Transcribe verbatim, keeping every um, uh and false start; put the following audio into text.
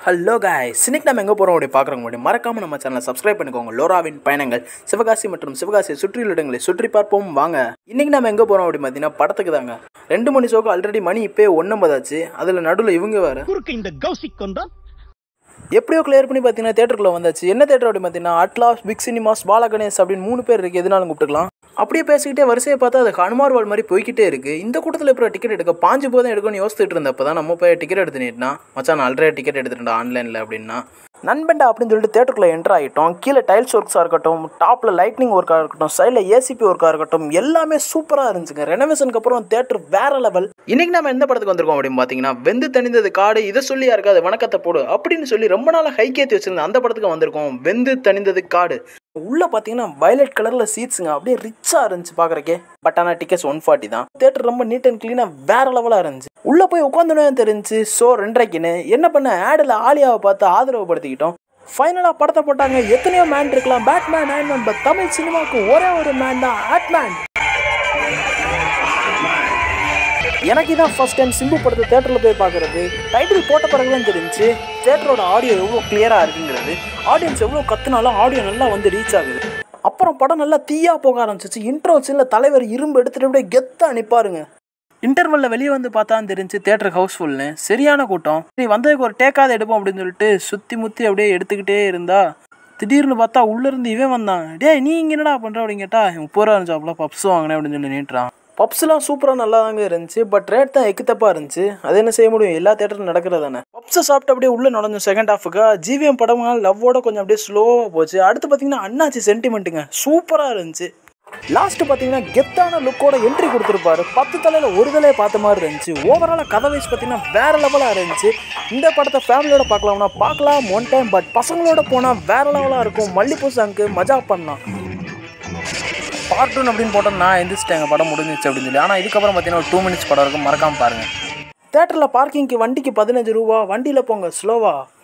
Hello guys, இன்னைக்கு நம்ம எங்கே போகிறோம் அப்படி பார்க்குறோங்க முடியும் மறக்காமல் நம்ம சேனலை சப்ஸ்கிரைப் பண்ணிக்கோங்க. லோராவின் பயணங்கள் சிவகாசி மற்றும் சிவகாசியை சுற்றியுள்ள இடங்களை சுற்றி பார்ப்போம் வாங்க. இன்றைக்கி நம்ம எங்கே போகிறோம் அப்படி பார்த்தீங்கன்னா படத்துக்கு தாங்க. ரெண்டு மணி ஷோக்கு ஆல்ரெடி மணி இப்போ ஒன்னம்பதாச்சு. அதில் நடுவில் இவங்க வேறு இந்த கௌசிக் கொண்டா எப்படியோ கிளியர் பண்ணி பார்த்தீங்கன்னா தேட்டருக்குள்ளே வந்தாச்சு. என்ன தேட்டர் அப்படி பார்த்தீங்கன்னா Atlas, Big Cinemas, Bala Ganesh அப்படின்னு மூணு பேர் இருக்குது. எதுனாலும் கூப்பிட்டுக்கலாம். அப்படியே பேசிக்கிட்டே வரிசையை பார்த்தா அது ஹனுமார் வால் மாதிரி போய்கிட்டே இருக்குது. இந்த கூட்டத்தில் இப்போ டிக்கெட் எடுக்க பாஞ்சு போதும் எடுக்கணும்னு யோசிச்சுட்டு இருந்தப்போ தான் நம்ம போய் டிக்கெட் எடுத்துனா மச்சான் நான் ஆல்ரெடி டிக்கெட் எடுத்துட்டேன் ஆன்லைனில் அப்படின்னா நண்பண்டா அப்படின்னு சொல்லிட்டு தேட்டருக்குள்ளே என்ட்ரு ஆகிட்டோம். கீழே டைல்ஸ் ஒர்க்ஸாக இருக்கட்டும், டாப்பில் லைட்னிங் ஒர்க்காக இருக்கட்டும், சைடில் ஏசிபி ஒர்க்காக இருக்கட்டும், எல்லாமே சூப்பராக இருந்துச்சுங்க. ரெனோவேஷனுக்கு அப்புறம் தேட்டர் வேற லெவல். இன்னைக்கு நம்ம எந்த படத்துக்கு வந்திருக்கோம் அப்படின்னு பார்த்தீங்கன்னா வெந்து தணிந்தது காடு, இதை சொல்லியா இருக்காது வணக்கத்தை போடு அப்படின்னு சொல்லி ரொம்ப நாளாக ஹைக்கேற்றி வச்சிருந்தேன். அந்த படத்துக்கு வந்திருக்கோம், வெந்து தணிந்தது காடு. உள்ள பார்த்தீங்கன்னா வயலட் கலரில் சீட்ஸுங்க, அப்படியே ரிச்சாக இருந்துச்சு பார்க்குறக்கே. பட் ஆனால் டிக்கெட்ஸ் ஒன் ஃபார்ட்டி தான். தேட்டர் ரொம்ப நீட் அண்ட் க்ளீனாக வேற லெவலாக இருந்துச்சு. உள்ளே போய் உட்காந்துனே தெரிஞ்சு ஷோ ரெண்டரைக்குன்னு என்ன பண்ண ஆடில் ஆலியாவை பார்த்து ஆதரவு படுத்திக்கிட்டோம். ஃபைனலாக படத்தை போட்டாங்க. எத்தனையோ மேன் இருக்கலாம், பேட்மேன், அயன்மேன், பட் தமிழ் சினிமாவுக்கு ஒரே ஒரு மேன் தான், ஆட்மேன். எனக்கு தான் ஃபர்ஸ்ட் டைம் சிம்பு படத்தை தேட்டரில் போய் பார்க்குறது. டைட்டில் போட்ட பிறகு தான் தெரிஞ்சு தேட்டரோட ஆடியோ எவ்வளோ கிளியராக இருக்குங்கிறது. ஆடியன்ஸ் எவ்வளோ கற்றுனாலும் ஆடியோ நல்லா வந்து ரீச் ஆகுது. அப்புறம் படம் நல்லா தீயா போக ஆரம்பிச்சிச்சு. இன்ட்ரோ சீனில் தலைவர் இரும்பு எடுத்துகிட்டு அப்படியே கெத்தாக நிற்பாருங்க. இன்டர்வலில் வெளியே வந்து பார்த்தான்னு தெரிஞ்சு தேட்டர் ஹவுஸ்ஃபுல்னு சரியான கூட்டம். சரி வந்ததுக்கு ஒரு டேக்காத எடுப்போம் அப்படின்னு சொல்லிட்டு சுற்றி முற்றி அப்படியே எடுத்துக்கிட்டே இருந்தா திடீர்னு பார்த்தா உள்ளேருந்து இவன் வந்தான். டே நீ இங்கே என்னடா பண்ணுற அப்படின்னு கேட்டால் முப்பது ரூபா இருந்துச்சாப்ல பப்ஸ் வாங்கினேன் அப்படின்னு சொல்லி நீட்டுறான். பப்ஸ்லாம் சூப்பராக நல்லா தாங்க இருந்துச்சு. பட் ரேட் தான் எக்குத்தப்பாக இருந்துச்சு. அது என்ன செய்ய முடியும், எல்லா தேட்டரும் நடக்கிறது தானே. பப்ஸை சாப்பிட்டு அப்படியே உள்ளே நுழைஞ்சோம் செகண்ட் ஹாஃபுக்கு. ஜிவிஎம் படம்னால லவ்வோட கொஞ்சம் அப்படியே ஸ்லோவாக போச்சு. அடுத்து பார்த்தீங்கன்னா அண்ணாச்சி சென்டிமெண்ட்டுங்க சூப்பராக இருந்துச்சு. லாஸ்ட்டு பார்த்தீங்கன்னா கெத்தான லுக்கோட என்ட்ரி கொடுத்துருப்பாரு. பத்து தலையில் ஒரு தலையை பார்த்த மாதிரி இருந்துச்சு. ஓவராலாக கதை வைஸ் பார்த்தீங்கன்னா வேற லெவலாக இருந்துச்சு. இந்த படத்தை ஃபேமிலியோட பார்க்கலாம்னா பார்க்கலாம் ஒன் டைம். பட் பசங்களோட போனால் வேற லெவலாக இருக்கும். மல்லிப்பூ சாங்க்கு மஜா பண்ணலாம். பார்ட் டூ அப்படின்னு போட்டோம். நான் எந்திரிச்சிட்டேங்க படம் முடிஞ்சிச்சு அப்படின்னு சொல்லி. ஆனால் இதுக்கப்புறம் பார்த்தீங்கன்னா ஒரு டூ மினிட்ஸ் படம் இருக்கும், மறக்காமல் பாருங்கள். தேட்டரில் பார்க்கிங்க்கு வண்டிக்கு பதினஞ்சு ரூபா, வண்டியில் போங்க ஸ்லோவா.